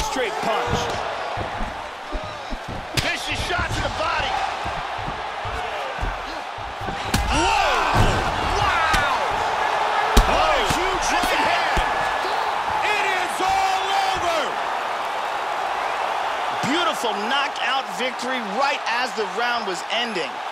straight punch. Vicious shot to the body. Whoa! Wow! What a huge right hand. It is all over. Beautiful knockout victory right as the round was ending.